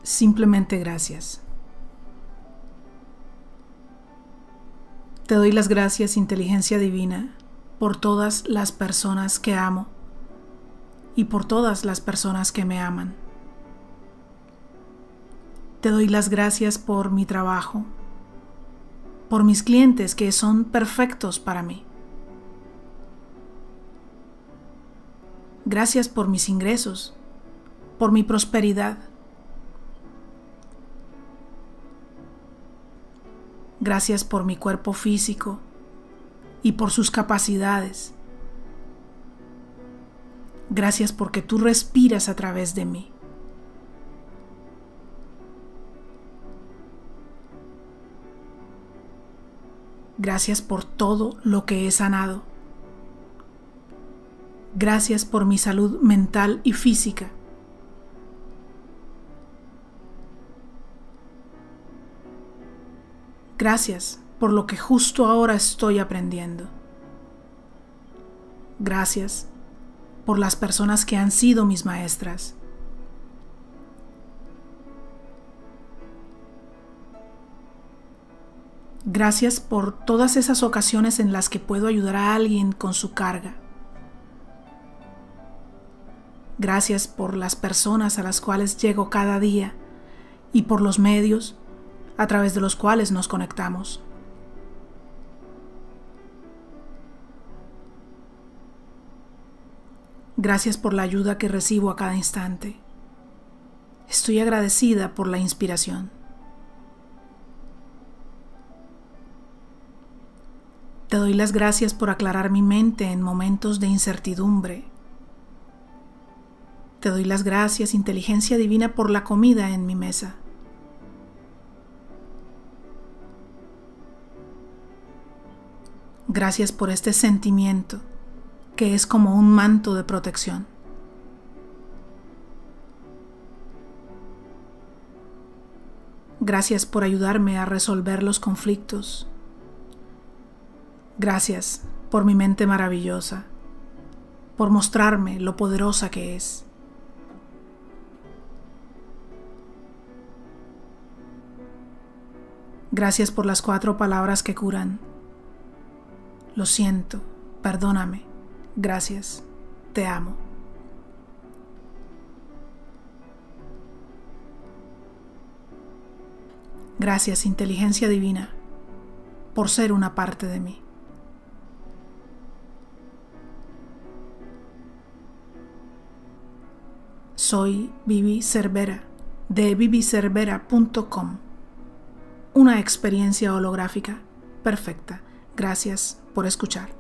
Simplemente gracias. Te doy las gracias, inteligencia divina, por todas las personas que amo y por todas las personas que me aman. Te doy las gracias por mi trabajo, por mis clientes que son perfectos para mí. Gracias por mis ingresos, por mi prosperidad. Gracias por mi cuerpo físico y por sus capacidades. Gracias porque tú respiras a través de mí. Gracias por todo lo que he sanado. Gracias por mi salud mental y física. Gracias por lo que justo ahora estoy aprendiendo. Gracias por las personas que han sido mis maestras. Gracias por todas esas ocasiones en las que puedo ayudar a alguien con su carga. Gracias por las personas a las cuales llego cada día y por los medios a través de los cuales nos conectamos. Gracias por la ayuda que recibo a cada instante. Estoy agradecida por la inspiración. Te doy las gracias por aclarar mi mente en momentos de incertidumbre. Te doy las gracias, inteligencia divina, por la comida en mi mesa. Gracias por este sentimiento que es como un manto de protección. Gracias por ayudarme a resolver los conflictos. Gracias por mi mente maravillosa, por mostrarme lo poderosa que es. Gracias por las 4 palabras que curan. Lo siento, perdóname, gracias, te amo. Gracias, inteligencia divina, por ser una parte de mí. Soy Vivi Cervera, de vivicervera.com. Una experiencia holográfica perfecta. Gracias por escuchar.